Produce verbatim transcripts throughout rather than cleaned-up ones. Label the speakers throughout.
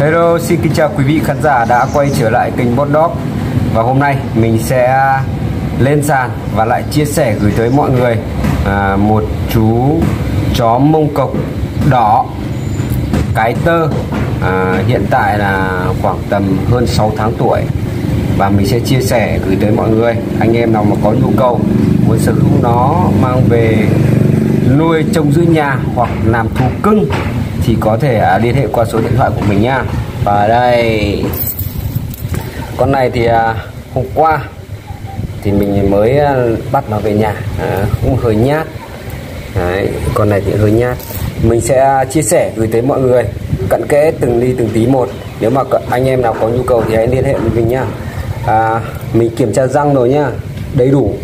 Speaker 1: Hello, xin kính chào quý vị khán giả đã quay trở lại kênh Boss Dog. Và hôm nay mình sẽ lên sàn và lại chia sẻ gửi tới mọi người à, một chú chó Mông Cộc đỏ cái tơ, à, hiện tại là khoảng tầm hơn sáu tháng tuổi. Và mình sẽ chia sẻ gửi tới mọi người, anh em nào mà có nhu cầu muốn sở hữu nó mang về nuôi trông giữ nhà hoặc làm thú cưng thì có thể liên hệ qua số điện thoại của mình nha. Và đây, con này thì à, hôm qua thì mình mới bắt nó về nhà, à, cũng hơi nhát. Đấy, con này thì hơi nhát. Mình sẽ chia sẻ gửi tới mọi người cặn kẽ từng ly từng tí một. Nếu mà anh em nào có nhu cầu thì hãy liên hệ với mình nhá. À, mình kiểm tra răng rồi nhá, đầy đủ.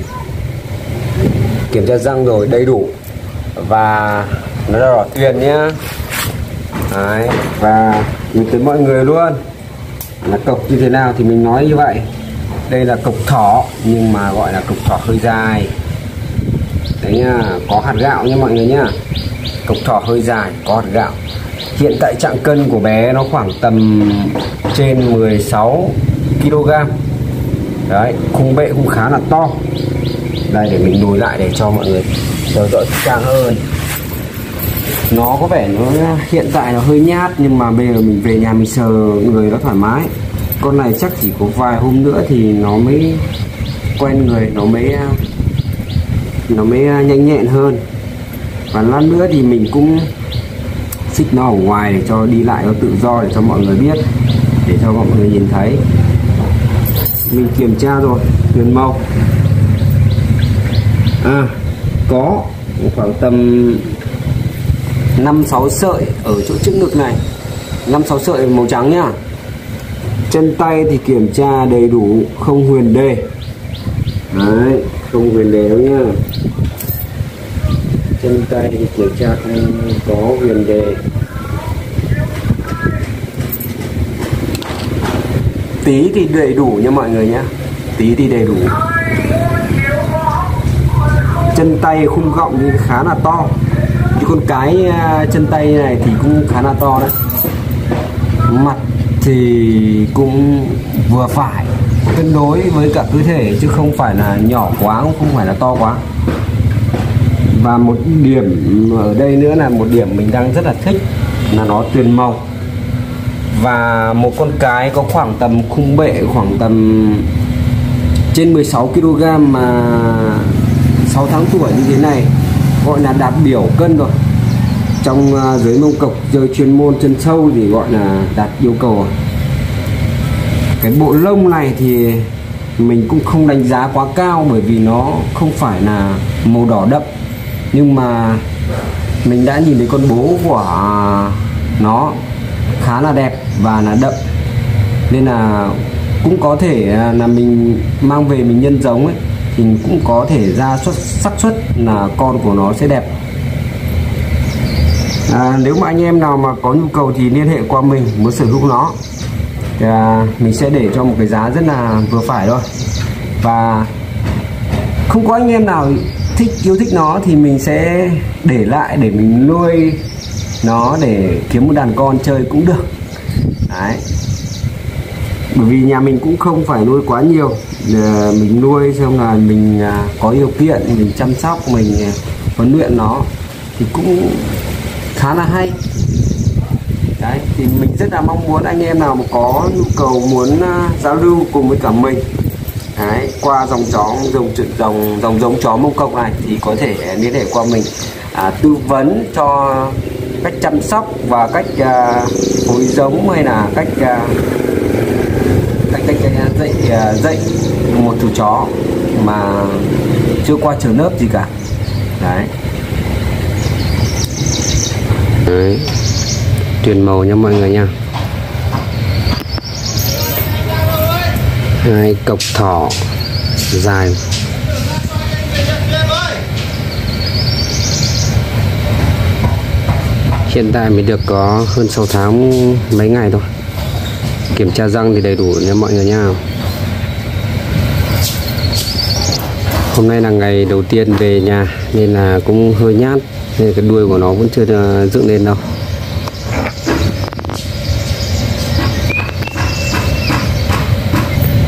Speaker 1: Kiểm tra răng rồi đầy đủ và nó là đỏ tuyền nhá. Đấy, và mình tới mọi người luôn là cộc như thế nào thì mình nói như vậy. Đây là cộc thỏ nhưng mà gọi là cộc thỏ hơi dài. Đấy nhá, có hạt gạo nha mọi người nhá. Cộc thỏ hơi dài, có hạt gạo. Hiện tại trạng cân của bé nó khoảng tầm trên mười sáu ki lô gam. Đấy, khung bệ cũng khá là to. Đây, để mình lùi lại để cho mọi người theo dõi càng hơn. Nó có vẻ nó hiện tại nó hơi nhát, nhưng mà bây giờ mình về nhà mình sờ người nó thoải mái. Con này chắc chỉ có vài hôm nữa thì nó mới quen người, nó mới nó mới nhanh nhẹn hơn. Và lát nữa thì mình cũng xích nó ở ngoài để cho đi lại nó tự do, để cho mọi người biết, để cho mọi người nhìn thấy. Mình kiểm tra rồi, tuyền màu à, có khoảng tầm năm sáu sợi ở chỗ trước ngực này, năm sáu sợi màu trắng nhá. Chân tay thì kiểm tra đầy đủ, không huyền đề. Đấy, không huyền đề đâu nhá. Chân tay thì kiểm tra không có huyền đề. Tí thì đầy đủ nha mọi người nhá, tí thì đầy đủ. Chân tay khung gọng thì khá là to. Chứ con cái chân tay này thì cũng khá là to đấy. Mặt thì cũng vừa phải, cân đối với cả cơ thể, chứ không phải là nhỏ quá, cũng không phải là to quá. Và một điểm ở đây nữa là một điểm mình đang rất là thích là nó tuyền màu. Và một con cái có khoảng tầm khung bệ khoảng tầm trên mười sáu ki lô gam mà sáu tháng tuổi như thế này gọi là đạt biểu cân rồi. Trong uh, giới Mông Cộc chơi chuyên môn chân sâu thì gọi là đạt yêu cầu rồi. Cái bộ lông này thì mình cũng không đánh giá quá cao, bởi vì nó không phải là màu đỏ đậm, nhưng mà mình đã nhìn thấy con bố của nó khá là đẹp và là đậm, nên là cũng có thể là mình mang về mình nhân giống ấy, thì cũng có thể ra suất xác suất là con của nó sẽ đẹp. À, nếu mà anh em nào mà có nhu cầu thì liên hệ qua mình muốn sở hữu nó thì, à, mình sẽ để cho một cái giá rất là vừa phải thôi. Và không có anh em nào thích yêu thích nó thì mình sẽ để lại để mình nuôi nó để kiếm một đàn con chơi cũng được. Đấy, bởi vì nhà mình cũng không phải nuôi quá nhiều, mình nuôi xong là mình có điều kiện, mình chăm sóc, mình huấn luyện nó thì cũng khá là hay. Đấy, thì mình rất là mong muốn anh em nào mà có nhu cầu muốn uh, giao lưu cùng với cả mình, đấy, qua dòng chó dòng dòng dòng giống chó Mông Cộc này thì có thể liên hệ qua mình, à, tư vấn cho cách chăm sóc và cách uh, phối giống, hay là cách uh, cách cách, cách dạy uh, dạy một chú chó mà chưa qua trường lớp gì cả. Đấy. Đấy, tuyền màu nha mọi người nha. Hai cộc thỏ dài. Hiện tại mình được có hơn sáu tháng mấy ngày thôi. Kiểm tra răng thì đầy đủ nha mọi người nha. Hôm nay là ngày đầu tiên về nhà nên là cũng hơi nhát, nên cái đuôi của nó vẫn chưa dựng lên đâu.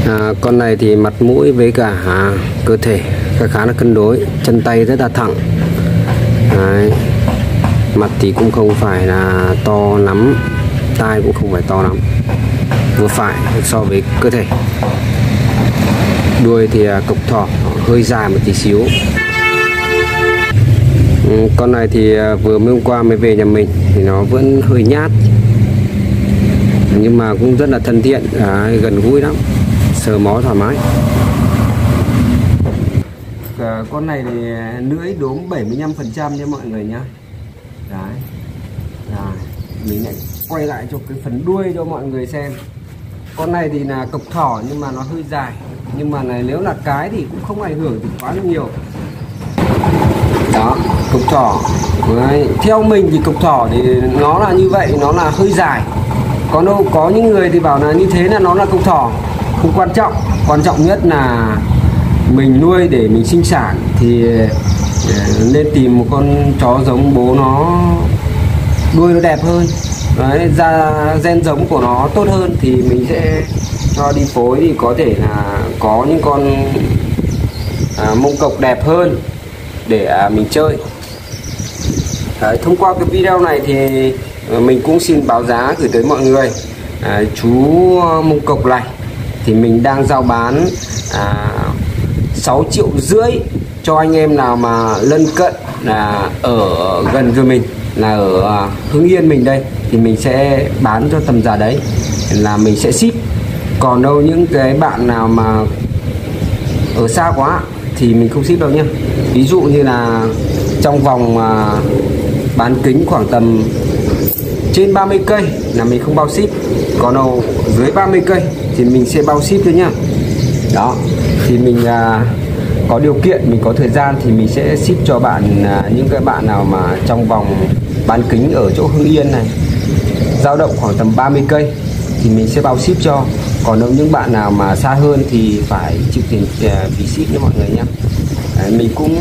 Speaker 1: À, con này thì mặt mũi với cả cơ thể khá, khá là cân đối, chân tay rất là thẳng. Đấy. Mặt thì cũng không phải là to lắm, tai cũng không phải to lắm, vừa phải so với cơ thể. Đuôi thì cộc thỏ hơi dài một tí xíu. Ừ, con này thì vừa mới hôm qua mới về nhà mình thì nó vẫn hơi nhát, nhưng mà cũng rất là thân thiện, à, gần gũi lắm, sờ mó thoải mái. À, con này thì lưỡi đốm bảy mươi lăm phần trăm nha mọi người nhá. Đấy. Rồi, mình lại quay lại cho cái phần đuôi cho mọi người xem. Con này thì là cộc thỏ nhưng mà nó hơi dài, nhưng mà này nếu là cái thì cũng không ảnh hưởng thì quá nhiều. Đó, cộc thỏ. Đấy. Theo mình thì cộc thỏ thì nó là như vậy, nó là hơi dài. Có đâu có những người thì bảo là như thế là nó là cộc thỏ, không quan trọng. Quan trọng nhất là mình nuôi để mình sinh sản thì nên tìm một con chó giống bố nó, đuôi nó đẹp hơn. Đấy, ra gen giống của nó tốt hơn thì mình sẽ cho đi phối, thì có thể là có những con à, mông cộc đẹp hơn để à, mình chơi. Đấy, thông qua cái video này thì mình cũng xin báo giá gửi tới mọi người. À, chú mông cộc này thì mình đang giao bán à, sáu triệu rưỡi cho anh em nào mà lân cận là ở gần với mình, là ở Hưng Yên mình đây, thì mình sẽ bán cho tầm giá đấy là mình sẽ ship. Còn đâu những cái bạn nào mà ở xa quá thì mình không ship đâu nhé. Ví dụ như là trong vòng à, bán kính khoảng tầm trên ba mươi cây là mình không bao ship, còn đâu dưới ba mươi cây thì mình sẽ bao ship thôi nhá. Đó, thì mình à, có điều kiện, mình có thời gian thì mình sẽ ship cho bạn, à, những cái bạn nào mà trong vòng bán kính ở chỗ Hưng Yên này dao động khoảng tầm ba mươi cây thì mình sẽ bao ship cho. Còn nếu những bạn nào mà xa hơn thì phải chịu tiền phí ship nha mọi người nhé. Đấy, mình cũng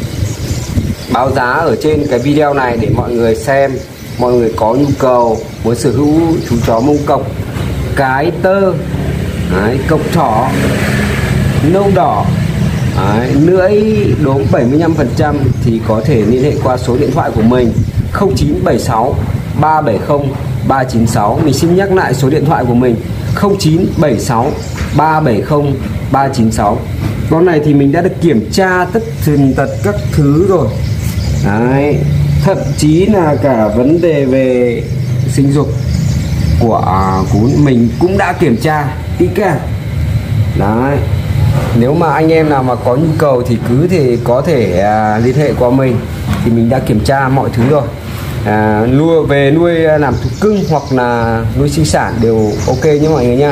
Speaker 1: báo giá ở trên cái video này để mọi người xem, mọi người có nhu cầu muốn sở hữu chú chó mông cộc cái tơ, đấy, cộc thỏ nâu đỏ, đấy, lưỡi đốm bảy mươi lăm phần trăm thì có thể liên hệ qua số điện thoại của mình không chín bảy sáu ba bảy không ba chín sáu. Mình xin nhắc lại số điện thoại của mình không chín bảy sáu ba bảy không ba chín sáu. Con này thì mình đã được kiểm tra tất tần tật các thứ rồi. Đấy, thậm chí là cả vấn đề về sinh dục của cún mình cũng đã kiểm tra kỹ càng. Đấy, nếu mà anh em nào mà có nhu cầu thì cứ thì có thể à, liên hệ qua mình, thì mình đã kiểm tra mọi thứ rồi. À, nuôi về nuôi làm thú cưng hoặc là nuôi sinh sản đều ok nhé mọi người nha.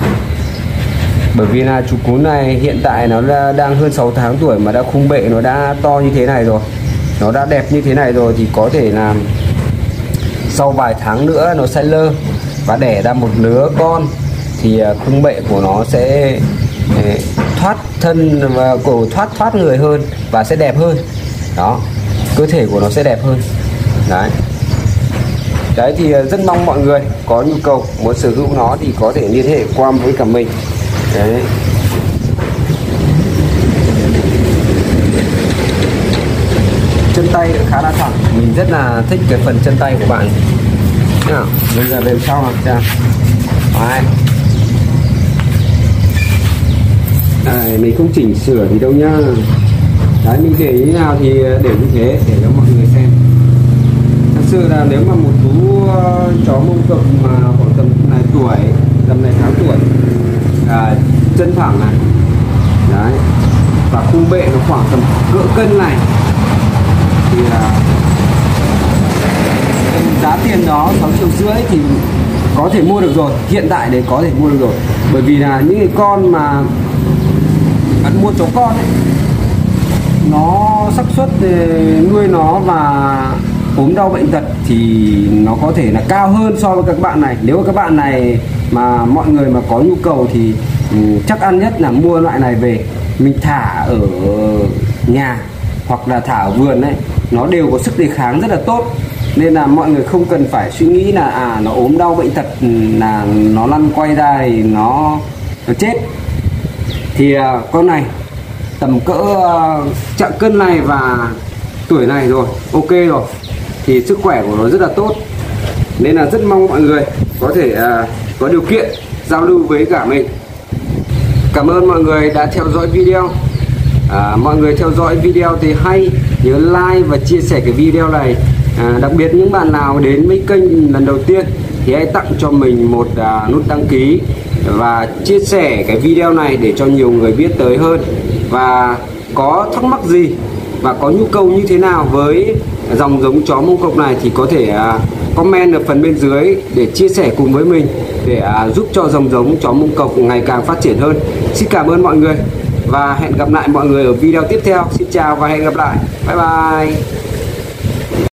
Speaker 1: Bởi vì là chú cún này hiện tại nó đang hơn sáu tháng tuổi mà đã khung bệ nó đã to như thế này rồi, nó đã đẹp như thế này rồi, thì có thể là sau vài tháng nữa nó sẽ lơ và đẻ ra một lứa con thì khung bệ của nó sẽ thoát thân và cổ thoát thoát người hơn và sẽ đẹp hơn. Đó, cơ thể của nó sẽ đẹp hơn. Đấy. Đấy thì rất mong mọi người có nhu cầu muốn sở hữu nó thì có thể liên hệ qua với cả mình. Đấy. Chân tay khá là thẳng, mình rất là thích cái phần chân tay của bạn. Nào, bây giờ về sau nào cha. Đấy. Đấy, mình không chỉnh sửa gì đâu nhá. Đấy, mình để như nào thì để như thế để cho mọi người xem. Thật sự là nếu mà một chú chó mông cộc mà khoảng tầm này tuổi, tầm này tháng tuổi, à, chân thẳng này, đấy, và khung bệ nó khoảng tầm cỡ cân này thì à, giá tiền đó sáu triệu rưỡi thì có thể mua được rồi, hiện tại đấy có thể mua được rồi. Bởi vì là những cái con mà bạn mua chó con ấy, nó xác suất nuôi nó và ốm đau bệnh tật thì nó có thể là cao hơn so với các bạn này. Nếu mà các bạn này mà mọi người mà có nhu cầu thì um, chắc ăn nhất là mua loại này về mình thả ở nhà hoặc là thả ở vườn ấy, nó đều có sức đề kháng rất là tốt. Nên là mọi người không cần phải suy nghĩ là à nó ốm đau bệnh tật là nó lăn quay ra thì nó, nó chết. Thì à, con này tầm cỡ à, chặng cân này và tuổi này rồi, ok rồi, thì sức khỏe của nó rất là tốt, nên là rất mong mọi người có thể à, có điều kiện giao lưu với cả mình. Cảm ơn mọi người đã theo dõi video. À, mọi người theo dõi video thì hãy nhớ like và chia sẻ cái video này. À, đặc biệt những bạn nào đến với kênh lần đầu tiên thì hãy tặng cho mình một à, nút đăng ký và chia sẻ cái video này để cho nhiều người biết tới hơn. Và có thắc mắc gì và có nhu cầu như thế nào với dòng giống chó Mông Cộc này thì có thể à, comment ở phần bên dưới để chia sẻ cùng với mình, để à, giúp cho dòng giống chó Mông Cộc ngày càng phát triển hơn. Xin cảm ơn mọi người và hẹn gặp lại mọi người ở video tiếp theo. Xin chào và hẹn gặp lại. Bye bye.